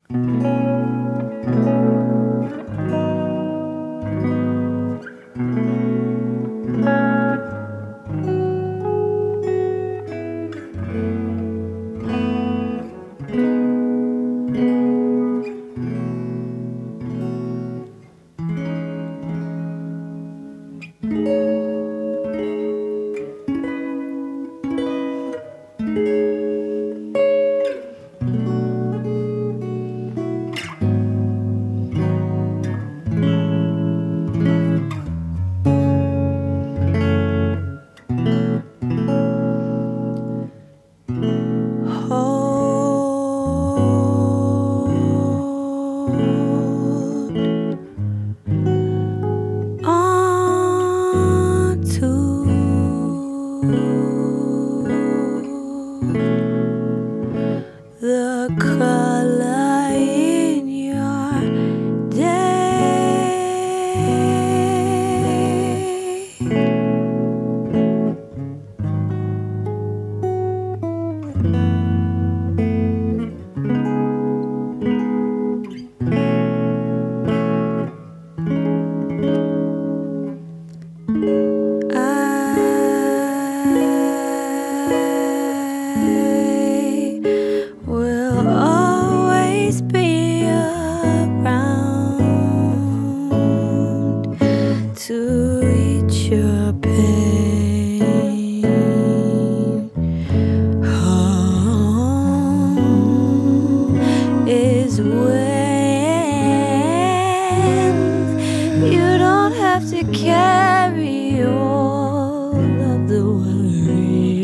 The color in your day. Will always be around to reach your pain. Home is when you don't have to carry all of the worry.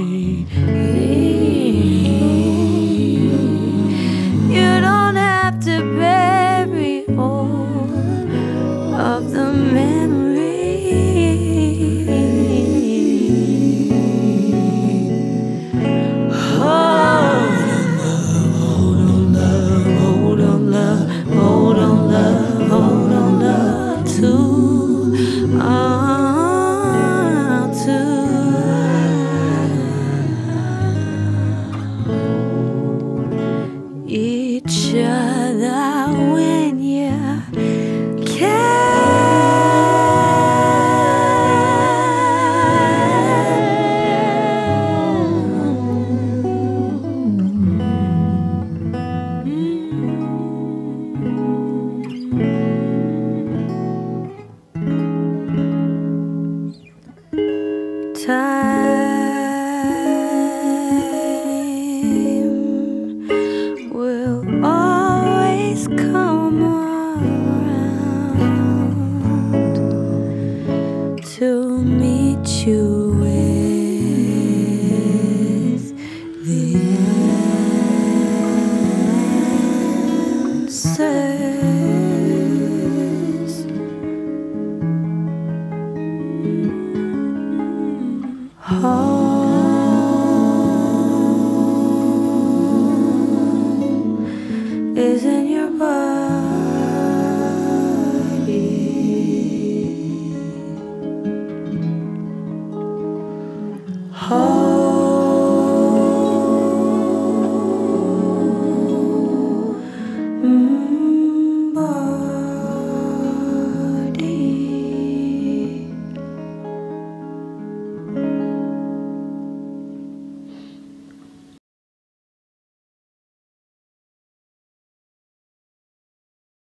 You don't have to bury all of the memory. Hold on, love, hold on, love, hold on, love, hold on, love, to each other when you can. Time will always come around to meet you with the answers. Home is